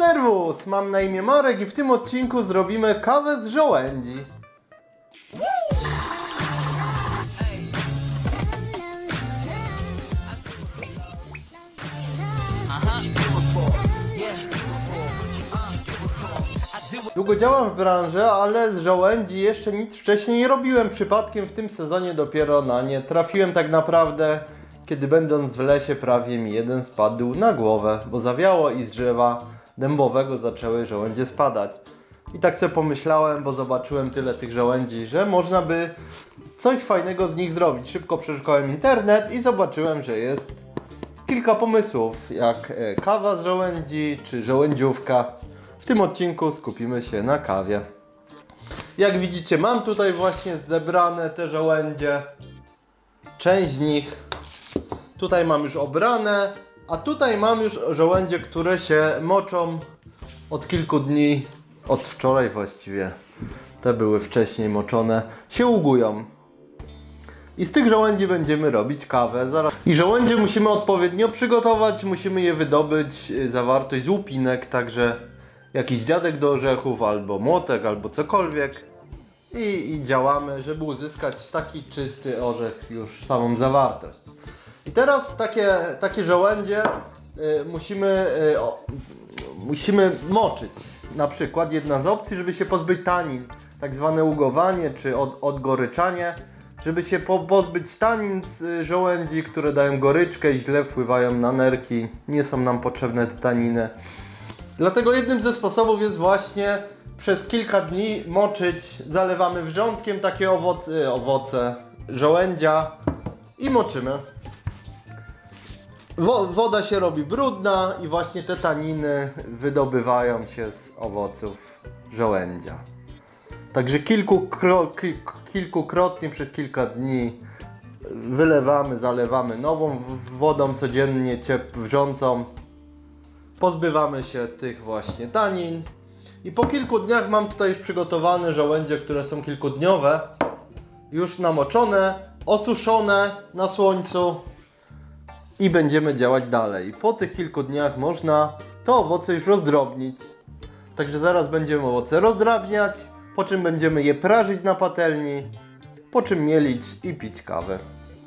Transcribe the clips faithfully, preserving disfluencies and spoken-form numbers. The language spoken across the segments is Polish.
Serwus! Mam na imię Marek i w tym odcinku zrobimy kawę z żołędzi. Długo działam w branży, ale z żołędzi jeszcze nic wcześniej nie robiłem. Przypadkiem w tym sezonie dopiero na nie trafiłem tak naprawdę, kiedy będąc w lesie prawie mi jeden spadł na głowę, bo zawiało i z drzewa dębowego zaczęły żołędzie spadać. I tak sobie pomyślałem, bo zobaczyłem tyle tych żołędzi, że można by coś fajnego z nich zrobić. Szybko przeszukałem internet i zobaczyłem, że jest kilka pomysłów, jak kawa z żołędzi czy żołędziówka. W tym odcinku skupimy się na kawie. Jak widzicie, mam tutaj właśnie zebrane te żołędzie. Część z nich tutaj mam już obrane, a tutaj mam już żołędzie, które się moczą od kilku dni, od wczoraj właściwie. Te były wcześniej moczone, się ługują. I z tych żołędzi będziemy robić kawę. Zaraz. I żołędzie musimy odpowiednio przygotować, musimy je wydobyć zawartość z łupinek, także jakiś dziadek do orzechów, albo młotek, albo cokolwiek. I, I działamy, żeby uzyskać taki czysty orzech, już samą zawartość. I teraz takie, takie żołędzie y, musimy, y, o, musimy moczyć. Na przykład jedna z opcji, żeby się pozbyć tanin, tak zwane ługowanie czy od, odgoryczanie, żeby się po, pozbyć tanin z żołędzi, które dają goryczkę i źle wpływają na nerki. Nie są nam potrzebne te taniny. Dlatego jednym ze sposobów jest właśnie przez kilka dni moczyć. Zalewamy wrzątkiem takie owoce, owoce żołędzia i moczymy. Wo woda się robi brudna i właśnie te taniny wydobywają się z owoców żołędzia. Także kilkukro kilkukrotnie przez kilka dni wylewamy, zalewamy nową wodą codziennie wrzącą. Pozbywamy się tych właśnie tanin. I po kilku dniach mam tutaj już przygotowane żołędzie, które są kilkudniowe. Już namoczone, osuszone na słońcu. I będziemy działać dalej. Po tych kilku dniach można to owoce już rozdrobnić. Także zaraz będziemy owoce rozdrabniać, po czym będziemy je prażyć na patelni, po czym mielić i pić kawę.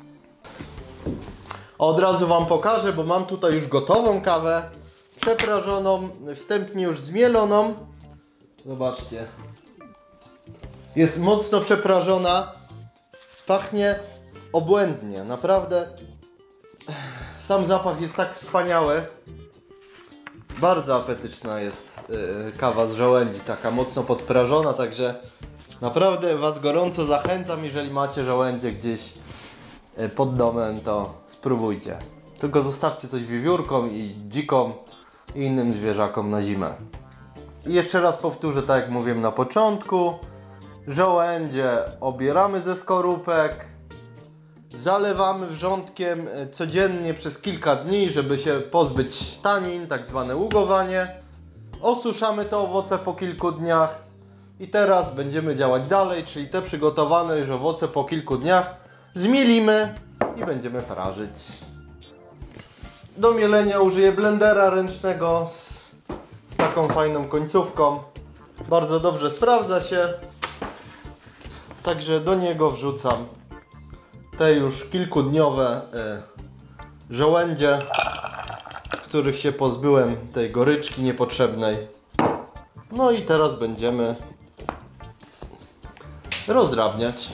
Od razu Wam pokażę, bo mam tutaj już gotową kawę, przeprażoną, wstępnie już zmieloną. Zobaczcie. Jest mocno przeprażona, pachnie obłędnie, naprawdę. Sam zapach jest tak wspaniały. Bardzo apetyczna jest yy, kawa z żołędzi, taka mocno podprażona, także naprawdę Was gorąco zachęcam, jeżeli macie żołędzie gdzieś yy, pod domem, to spróbujcie. Tylko zostawcie coś wiewiórkom i dzikom i innym zwierzakom na zimę. I jeszcze raz powtórzę, tak jak mówiłem na początku. Żołędzie obieramy ze skorupek. Zalewamy wrzątkiem codziennie przez kilka dni, żeby się pozbyć tanin, tak zwane ługowanie. Osuszamy te owoce po kilku dniach. I teraz będziemy działać dalej, czyli te przygotowane już owoce po kilku dniach zmielimy i będziemy prażyć. Do mielenia użyję blendera ręcznego z, z taką fajną końcówką. Bardzo dobrze sprawdza się. Także do niego wrzucam te już kilkudniowe y, żołędzie, których się pozbyłem tej goryczki niepotrzebnej. No i teraz będziemy rozdrabniać.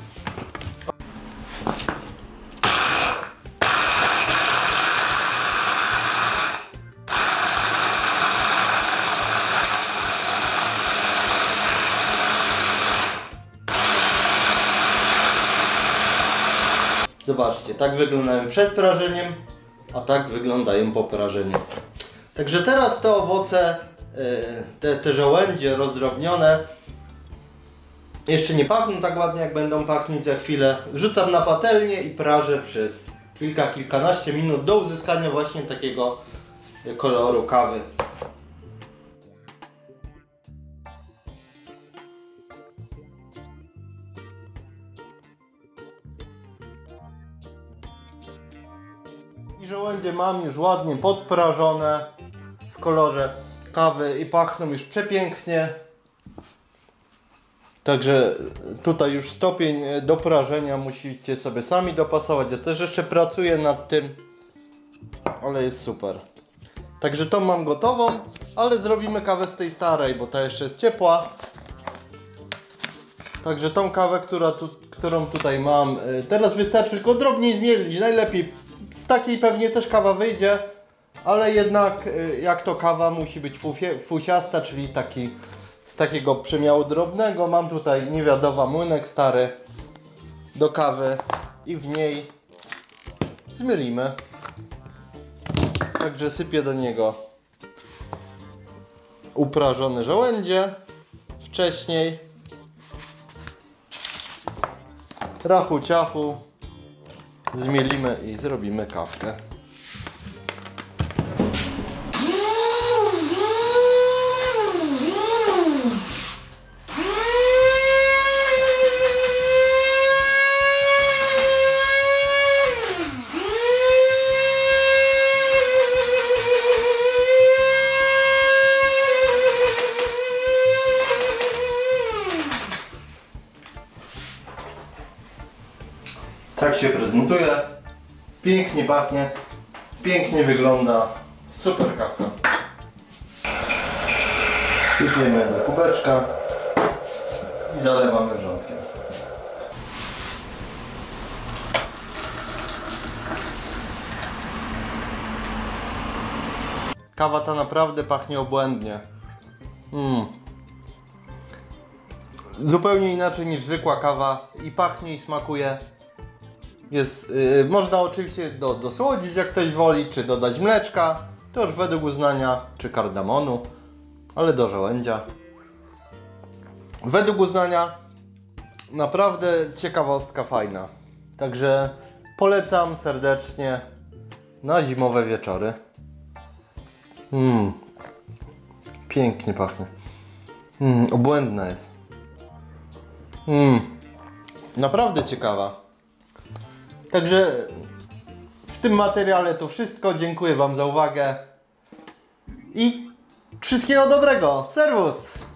Zobaczcie, tak wyglądają przed prażeniem, a tak wyglądają po prażeniu. Także teraz te owoce, te, te żołędzie rozdrobnione, jeszcze nie pachną tak ładnie, jak będą pachnieć za chwilę. Wrzucam na patelnię i prażę przez kilka, kilkanaście minut do uzyskania właśnie takiego koloru kawy. I żołędzie mam już ładnie podprażone w kolorze kawy i pachną już przepięknie. Także tutaj już stopień do prażenia musicie sobie sami dopasować. Ja też jeszcze pracuję nad tym, ale jest super. Także tą mam gotową, ale zrobimy kawę z tej starej, bo ta jeszcze jest ciepła. Także tą kawę, która tu, którą tutaj mam, teraz wystarczy tylko drobniej zmielić. Najlepiej z takiej pewnie też kawa wyjdzie, ale jednak jak to kawa musi być fufie, fusiasta, czyli taki, z takiego przemiału drobnego. Mam tutaj niewiadoma młynek stary do kawy i w niej zmielimy. Także sypię do niego uprażone żołędzie wcześniej. Rachu ciachu. Zmielimy i zrobimy kawkę. Tak się prezentuje, pięknie pachnie, pięknie wygląda, super kawka. Sypiemy do kubeczka i zalewamy wrzątkiem. Kawa ta naprawdę pachnie obłędnie. Mm. Zupełnie inaczej niż zwykła kawa i pachnie i smakuje. Jest, yy, można oczywiście do, dosłodzić jak ktoś woli, czy dodać mleczka, to już według uznania, czy kardamonu, ale do żołędzia. Według uznania naprawdę ciekawostka fajna. Także polecam serdecznie na zimowe wieczory. Mm. Pięknie pachnie. Mm, obłędna jest. Mm. Naprawdę ciekawa. Także w tym materiale to wszystko. Dziękuję Wam za uwagę i wszystkiego dobrego. Serwus!